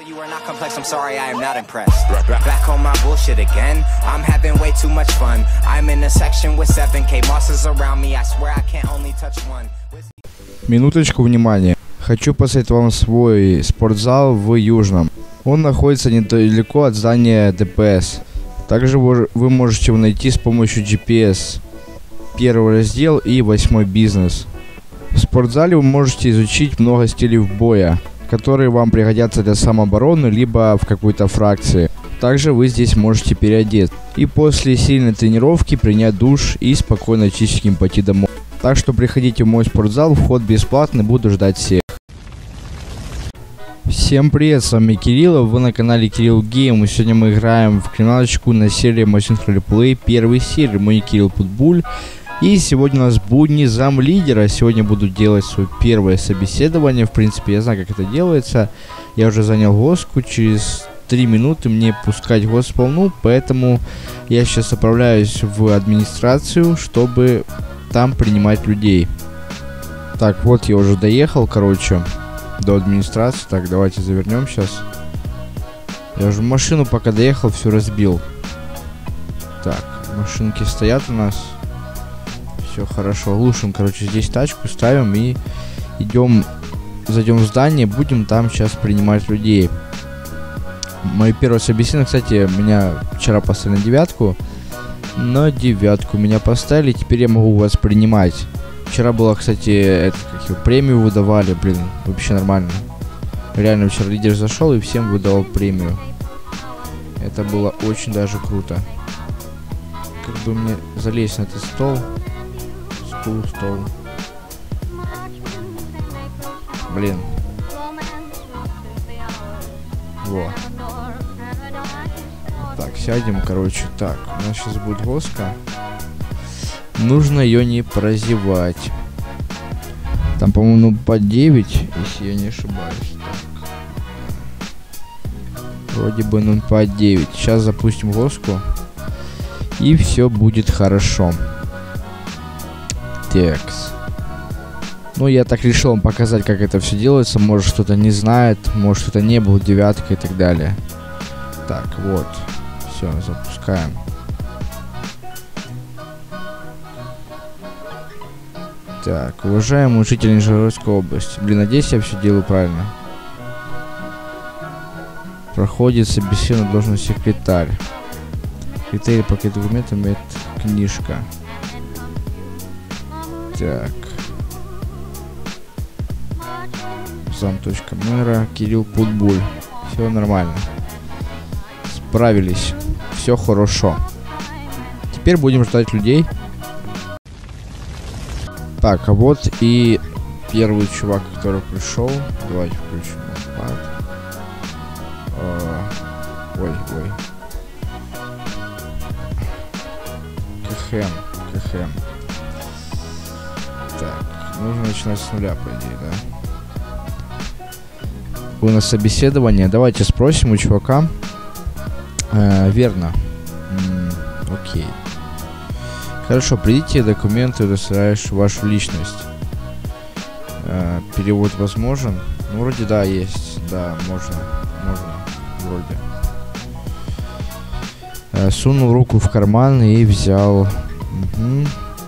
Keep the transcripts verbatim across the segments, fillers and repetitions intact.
You are not complex, I'm sorry, I am not impressed. Back on my bullshit again. I'm having way too much fun. I'm in a section with seven K monsters around me. I swear I can't only touch one. Минуточку внимания. Хочу посоветовать вам свой спортзал в Южном. Он находится недалеко от здания ДПС. Также вы можете его найти с помощью джи пи эс. Первый раздел и восьмой бизнес. В спортзале вы можете изучить много стилей боя, которые вам пригодятся для самообороны, либо в какой-то фракции. Также вы здесь можете переодеться и после сильной тренировки принять душ и спокойно чистеньким пойти домой. Так что приходите в мой спортзал, вход бесплатный, буду ждать всех. Всем привет, с вами Кирилл, вы на канале Кирилл Гейм, и сегодня мы играем в криминалочку на серии Machine Roleplay, первой серии, мой Кирилл Путбуль. И сегодня у нас будни замлидера. Сегодня буду делать свое первое собеседование. В принципе, я знаю, как это делается. Я уже занял госку. Через три минуты мне пускать госполну. Поэтому я сейчас отправляюсь в администрацию, чтобы там принимать людей. Так, вот я уже доехал, короче, до администрации. Так, давайте завернем сейчас. Я уже машину пока доехал, все разбил. Так, машинки стоят у нас. Все хорошо, глушим, короче, здесь тачку ставим и идем, зайдем в здание, будем там сейчас принимать людей. Мое первое собеседование, кстати, меня вчера поставили на девятку, на девятку меня поставили, теперь я могу вас принимать. Вчера было, кстати, это, как его, премию выдавали, блин, вообще нормально. Реально вчера лидер зашел и всем выдавал премию. Это было очень даже круто. Как бы мне залезть на этот стол. Стул, стол. Блин. Во. Так, сядем, короче. Так, у нас сейчас будет госка. Нужно ее не прозевать. Там, по-моему, по девять, если я не ошибаюсь. Так. Вроде бы, ну, по девять. Сейчас запустим госку. И все будет хорошо. Текс. Ну, я так решил вам показать, как это все делается. Может, кто-то не знает, может, кто-то не был девяткой и так далее. Так, вот. Все, запускаем. Так, уважаемый житель Нижегородской области. Блин, надеюсь, я все делаю правильно. Проходит собеседование, должен секретарь. Критерии пакет документов, это книжка. Так. Зам. Мэра, Кирилл Путбуль. Все нормально. Справились. Все хорошо. Теперь будем ждать людей. Так, а вот и первый чувак, который пришел. Давайте включим лопат. Ой, ой. КХМ, КХМ. Так, нужно начинать с нуля, по идее, да? У нас собеседование. Давайте спросим у чувака. Э, верно. М-м, окей. Хорошо, придите, документы, удостоверяешь вашу личность. Э, перевод возможен? Ну, вроде да, есть. Да, можно. Можно. Вроде. Э, сунул руку в карман и взял. Угу.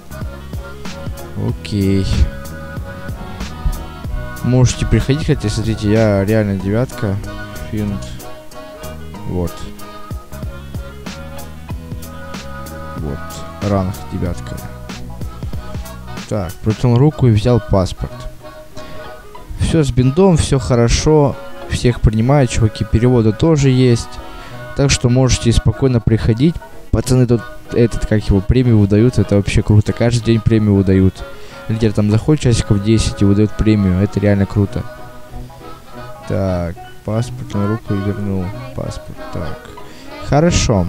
Окей. Можете приходить, хотя, смотрите, я реально девятка. Финт. Вот. Вот. Ранг девятка. Так, протянул руку и взял паспорт. Все с биндом, все хорошо. Всех принимают, чуваки, переводы тоже есть. Так что можете спокойно приходить. Пацаны тут этот, как его, премию выдают, это вообще круто. Каждый день премию выдают. Лидер там заходит часиков десять и выдает премию. Это реально круто. Так, паспорт на руку и вернул. Паспорт, так. Хорошо.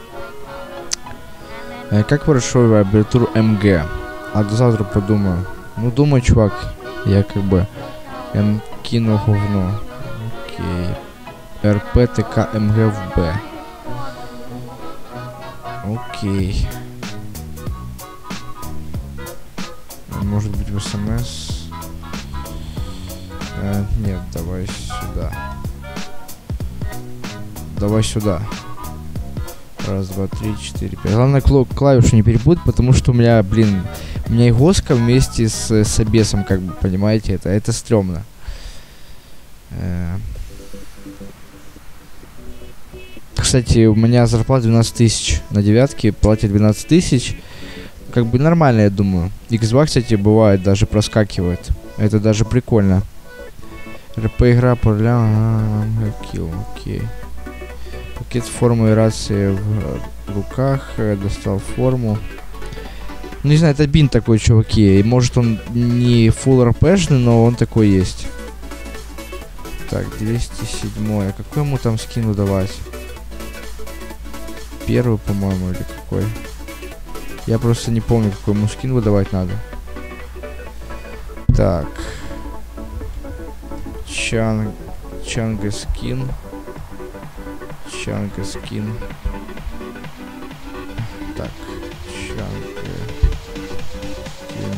Э, как хорошо аббревиатуру эм гэ? А до завтра подумаю. Ну, думаю, чувак, я как бы М кину говно. Окей. эр пэ тэ ка эм гэ в Б. Окей. Может быть в эс эм эс. Э, нет, давай сюда. давай сюда. Раз, два, три, четыре, пять. Главное клавишу не перепутать, потому что у меня, блин, у меня и госка вместе с, с обесом, как бы, понимаете, это, это стрёмно. Э Кстати, у меня зарплата двенадцать тысяч. На девятке платят двенадцать тысяч. Как бы нормально, я думаю. икс два, кстати, бывает, даже проскакивает. Это даже прикольно. РП игра по килл, окей. Пакет формы и рации в руках. Достал форму. Ну, не знаю, это бин такой, чуваки. И может он не full РПшный, но он такой есть. Так, двести седьмой. А какой ему там скину давать? Первый, по-моему, или какой? Я просто не помню, какой ему скин выдавать надо. Так. Чан... Чанга скин. Чанга скин. Так. Чанга скин.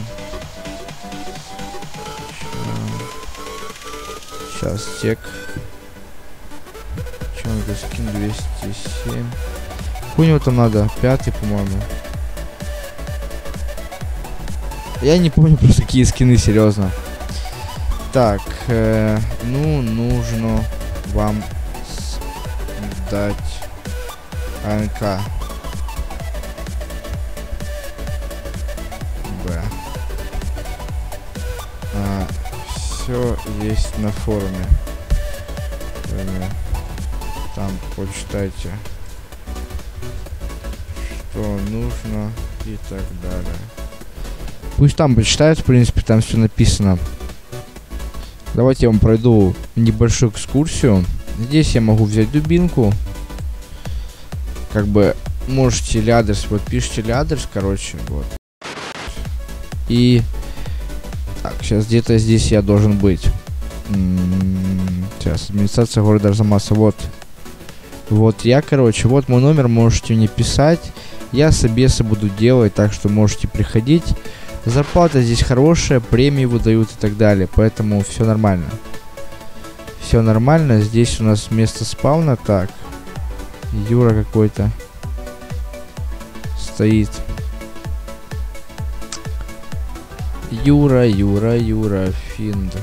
Чан... Сейчас, тек. Чанга скин двести семь. Какой у него там надо? Пятый, по-моему. Я не помню просто какие скины, серьезно. Так, э, ну, нужно вам дать АНК. Б. А, все есть на форуме. Э, там почитайте, что нужно и так далее. Пусть там почитают, в принципе, там все написано. Давайте я вам пройду небольшую экскурсию. Здесь я могу взять дубинку. Как бы можете ли адрес, вот пишите ли адрес, короче, вот. И так, сейчас где-то здесь я должен быть. М-м-м, сейчас, администрация города Арзамаса, вот. Вот я, короче, вот мой номер, можете мне писать. Я собесы буду делать, так что можете приходить. Зарплата здесь хорошая, премии выдают и так далее, поэтому все нормально. Все нормально, здесь у нас место спавна, так. Юра какой-то стоит. Юра, Юра, Юра, Финд.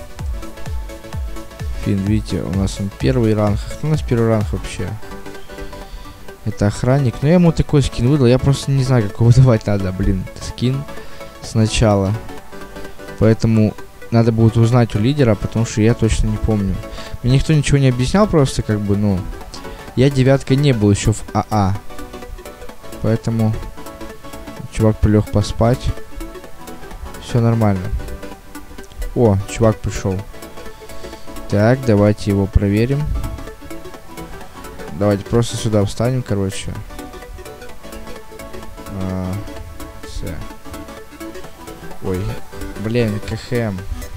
Финд, видите, у нас он первый ранг. Кто у нас первый ранг вообще? Это охранник. Но я ему такой скин выдал, я просто не знаю, как его давать надо, блин, скин. Сначала. Поэтому надо будет узнать у лидера, потому что я точно не помню. Мне никто ничего не объяснял, просто как бы, ну... Я девяткой не был еще в АА. Поэтому... Чувак прилег поспать. Все нормально. О, чувак пришел. Так, давайте его проверим. Давайте просто сюда встанем, короче. А, все. Ой, блин, КХМ.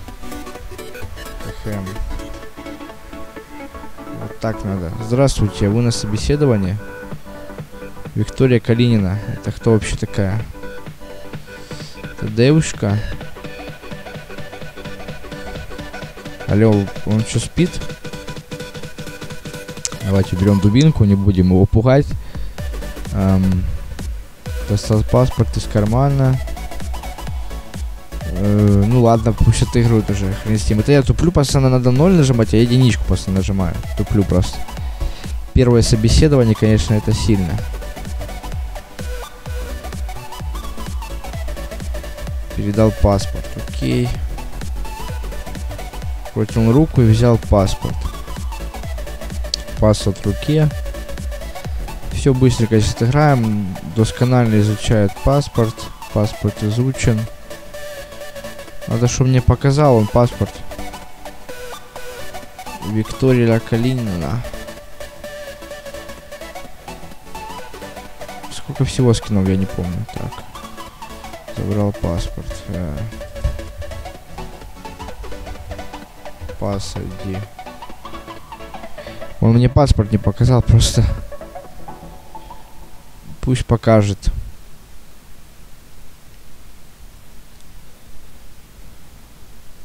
КХМ. Вот так надо. Здравствуйте, вы на собеседовании? Виктория Калинина. Это кто вообще такая? Это девушка? Алло, он что, спит? Давайте берем дубинку, не будем его пугать. Эм, достал паспорт из кармана. Э, ну ладно, пусть отыгрывают уже. Хрен с ним. Это я туплю, постоянно надо ноль нажимать, а я единичку постоянно нажимаю. Туплю просто. Первое собеседование, конечно, это сильно. Передал паспорт, окей. Протянул руку и взял паспорт. Паспорт в руке. Все быстренько здесь отыграем. Досконально изучает паспорт. Паспорт изучен. Надо, чтобы мне показал он паспорт. Виктория Калинина. Сколько всего скинул, я не помню. Так. Забрал паспорт. Э. Пас, иди. Он мне паспорт не показал, просто. Пусть покажет.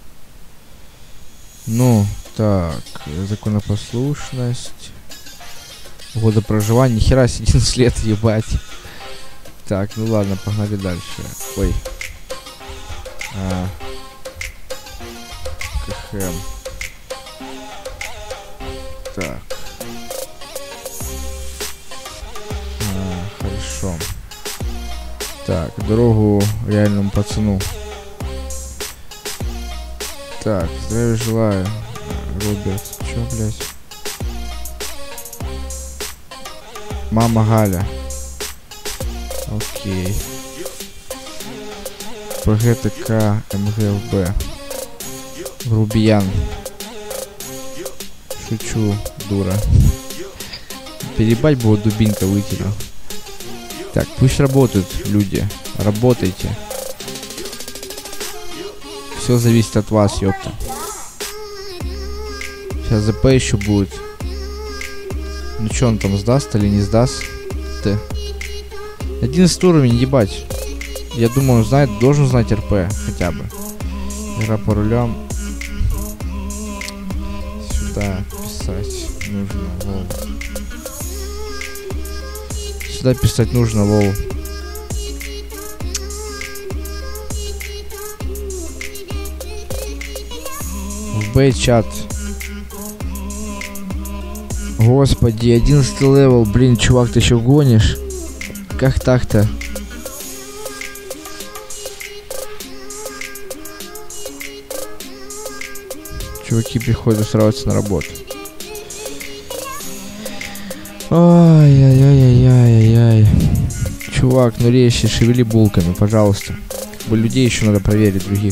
Ну, так, законопослушность. Года проживания. Нихера себе, одиннадцать лет, ебать. Так, ну ладно, погнали дальше. Ой. А. КХМ. Так. А, хорошо. Так, дорогу реальному пацану. Так, здравия желаю. Роберт, чё, блядь? Мама Галя. Окей. ПГТК МГЛБ. Грубиян. Шучу, дура. Перебать бы, вот дубинка выкинул. Так, пусть работают люди. Работайте. Все зависит от вас, ёпта. Сейчас ЗП еще будет. Ну что он там, сдаст или не сдаст? Ты. одиннадцатый уровень, ебать. Я думаю, он знает, должен знать РП хотя бы. Игра по рулям. Сюда писать нужно, лол. Сюда писать нужно, лол. В Б-чат. Господи, одиннадцатый левел, блин, чувак, ты еще гонишь? Как так-то? Чуваки приходят устраиваться на работу. Ай-яй-яй-яй-яй-яй. Чувак, ну резче, шевели булками, пожалуйста. Как бы людей еще надо проверить, других.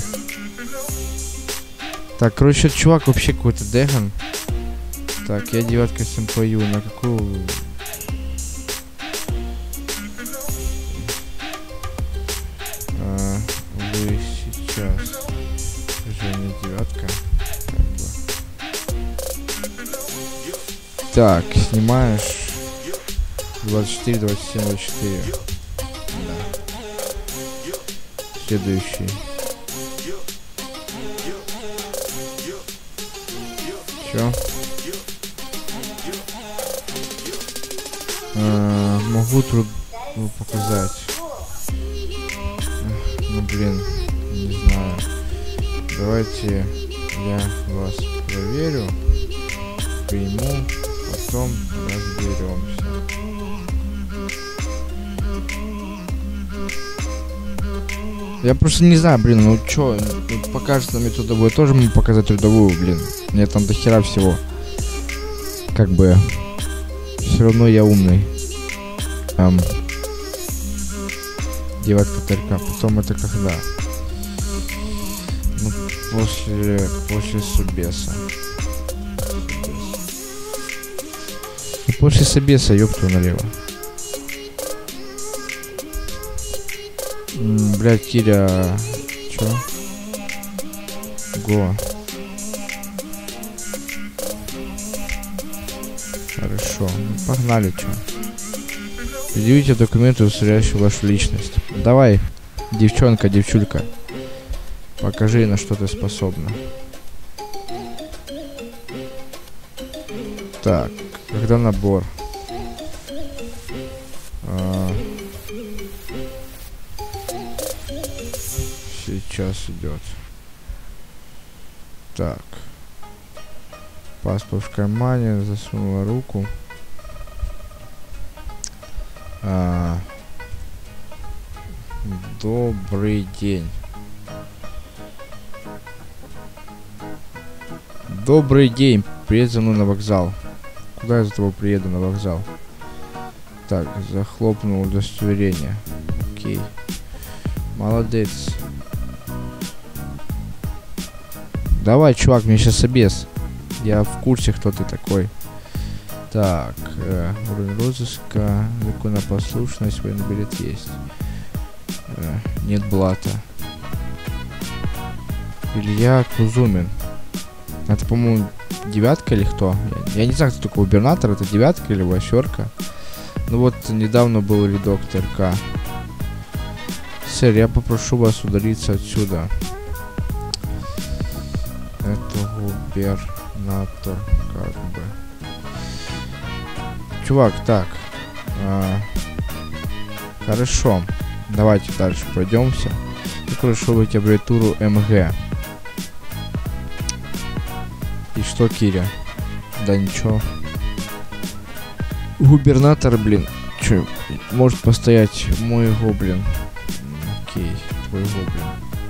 Так, короче, чувак вообще какой-то деган. Так, я девятка симпою. На какую... А, вы сейчас... Уже не девятка. Так, снимаешь... двадцать четыре, двадцать семь, двадцать четыре. Да. Следующий. Чё? А, могу труд показать. Ну блин, не знаю. Давайте я вас проверю, приму, потом разберемся. Я просто не знаю, блин, ну чё, ну, покажет нам трудовую, тоже могу показать трудовую, блин. Мне там до хера всего. Как бы, все равно я умный. Эм, девятка ТРК, потом это когда? Ну, после, после Собеса. И после Собеса, ёпту налево. М, блядь, Киря, чё? Го. Хорошо, ну, погнали, чё. Предъявите документы, удостоверяющие вашу личность. Давай, девчонка, девчулька. Покажи, на что ты способна. Так, когда набор? А, сейчас идет. Так. Паспорт в кармане, засунула руку. А, добрый день. Добрый день. Приедь за мной на вокзал. Куда я за тобой приеду? На вокзал. Так, захлопнул удостоверение. Окей. Молодец. Давай, чувак, мне сейчас обез. Я в курсе, кто ты такой. Так, э, уровень розыска, законопослушность, военный билет есть. Э, нет блата. Илья Кузумин. Это, по-моему, девятка или кто? Я, я не знаю, кто такой губернатор. Это девятка или восьмерка. Ну вот, недавно был рядок ТРК. Сэр, я попрошу вас удалиться отсюда. Это губернатор, как бы. чувак, так. А, хорошо. Давайте дальше пройдемся. Я прошу быть аббревиатуру эм гэ. И что, Киря? Да ничего. Губернатор, блин. Че, может постоять мой гоблин. Окей, твой гоблин.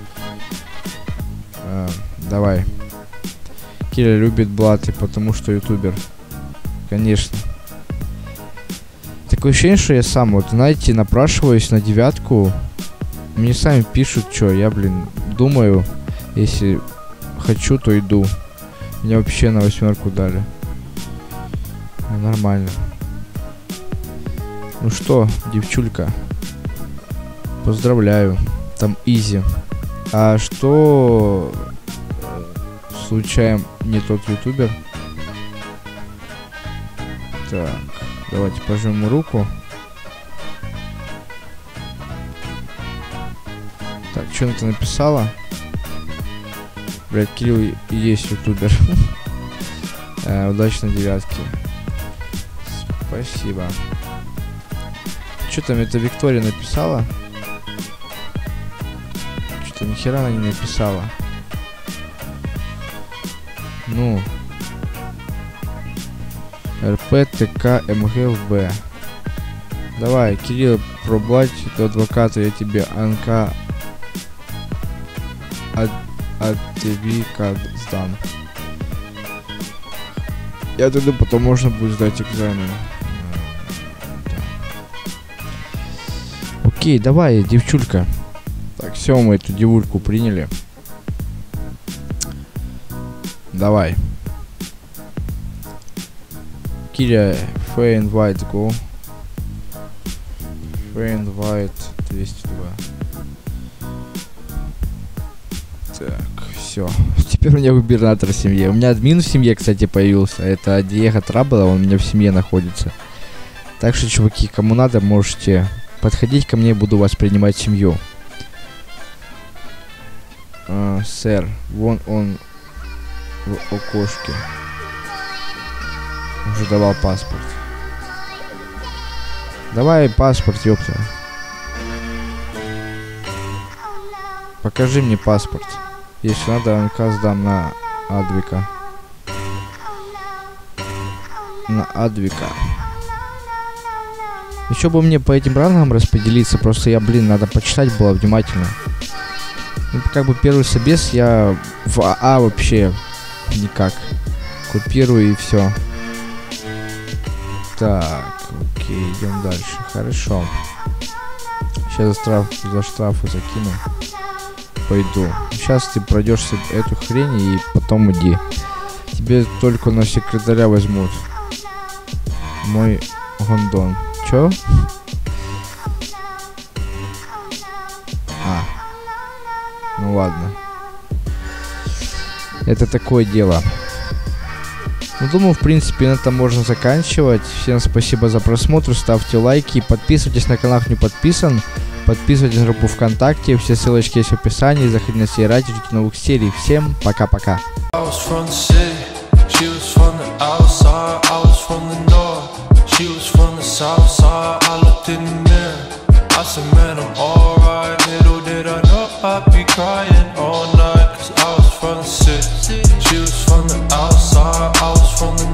А, давай. Киря любит блаты, потому что ютубер. Конечно. Такое ощущение, что я сам, вот, знаете, напрашиваюсь на девятку. Мне сами пишут, что я, блин, думаю, если хочу, то иду. Меня вообще на восьмерку дали. Ну, нормально. Ну что, девчулька, поздравляю, там изи. А что случаем не тот ютубер? Так, давайте пожмем ему руку. Так, что ты написала? Блять, Кирилл и есть ютубер. э, удачной девятки. Спасибо. Что там это Виктория написала? Что-то нихера она не написала. Ну. эр пэ тэ ка эм гэ эф бэ. Давай, Кирилл, проблать до адвоката, я тебе анка от, от тебе как сдам. Я думаю, потом можно будет сдать экзамен. Окей, давай, девчулька. Так, все, мы эту девульку приняли. Давай. Киря, free invite, go. Free invite двести два. Так, все. Теперь у меня губернатор в семье. У меня админ в семье, кстати, появился. Это Диего Трабла, он у меня в семье находится. Так что, чуваки, кому надо, можете подходить ко мне, буду вас принимать в семью. А, сэр, вон он в окошке. Уже давал паспорт. Давай паспорт, ёпта. Покажи мне паспорт. Если надо, АНК сдам на Адвика. На Адвика. Еще бы мне по этим рангам распределиться. Просто я, блин, надо почитать было внимательно. Ну, как бы первый собес я в АА вообще никак. Купирую и все. Так, окей, идем дальше. Хорошо. Сейчас за, штраф, за штрафы закину. Пойду. Сейчас ты пройдешь эту хрень и потом иди. Тебе только на секретаря возьмут. Мой гондон. Чё? А. Ну ладно. Это такое дело. Ну, думаю, в принципе, на этом можно заканчивать. Всем спасибо за просмотр. Ставьте лайки. Подписывайтесь на канал, кто не подписан. Подписывайтесь на группу ВКонтакте. Все ссылочки есть в описании. Заходите на сей ради, ждите новых серий. Всем пока-пока. From the